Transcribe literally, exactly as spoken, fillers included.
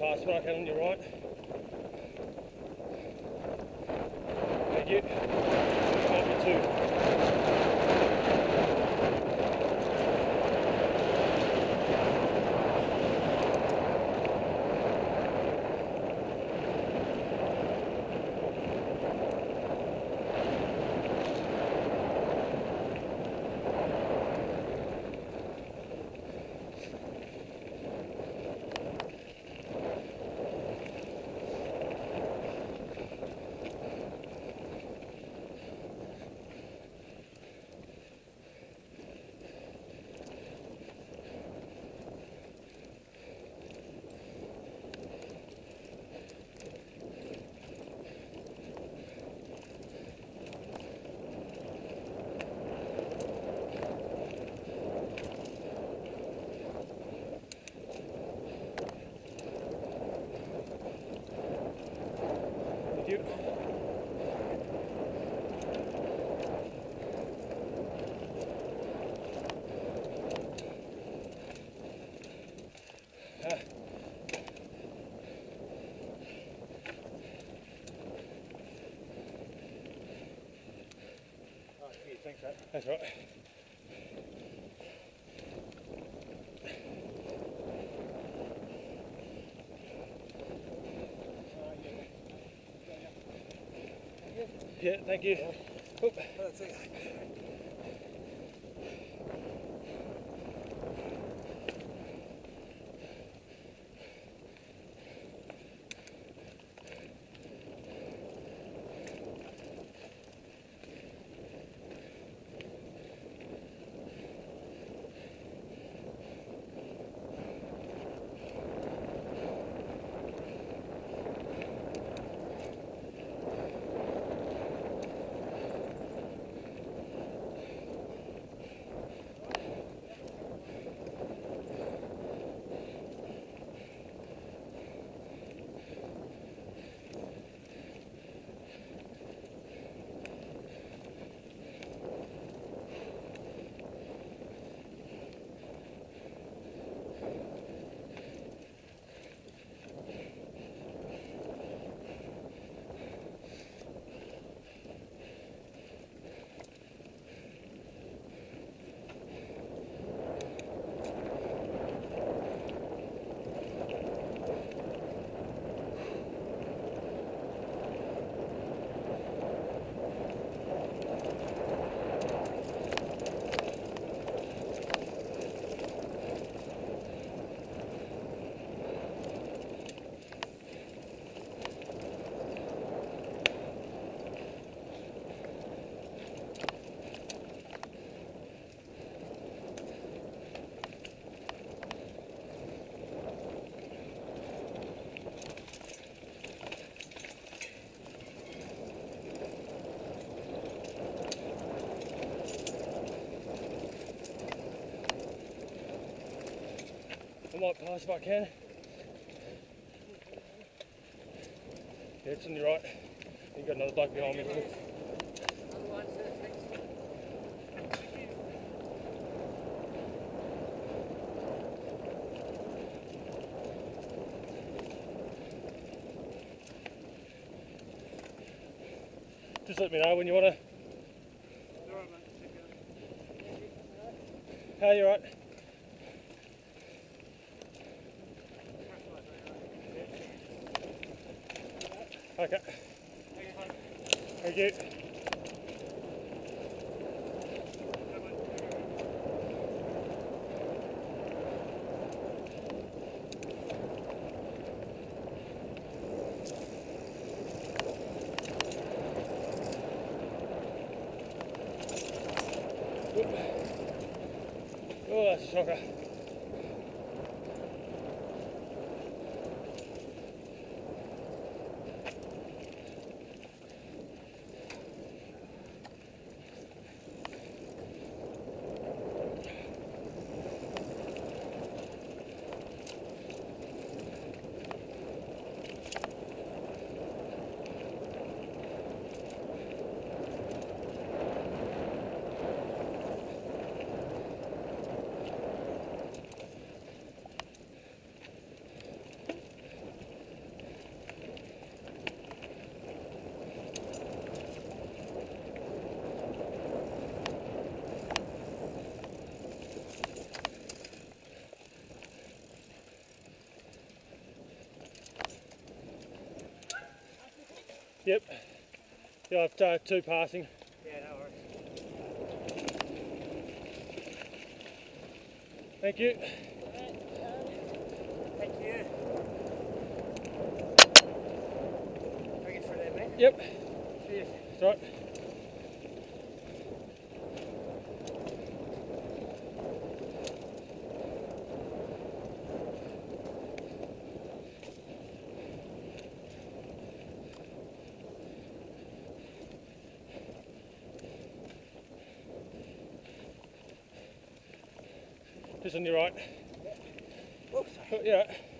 pass back on your right. Thank you. Might be two. Thanks, mate. That's right. Yeah, thank you. Oh, that's it. I might pass if I can. Yeah, it's on your right. You've got another bloke behind me. Just let me know when you want to. How are you, right? Okay. Thank you. Oh, that's a shocker. Yep. Yeah, I've uh, two passing. Yeah, no worries. Thank you. Thank you. Bring it through there, mate. Yep. Cheers. That's right. Just on your right. Oops. Yeah.